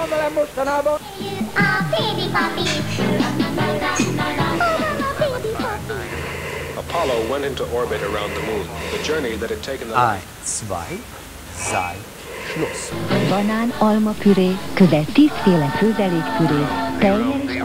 van velem mostanában? A baby papi. Apollo went into orbit around the moon. The journey that had taken the Ein, zwei, sei, Schluss. Banán, alma püré, közel 10 féle főzelékpüré, tejjel és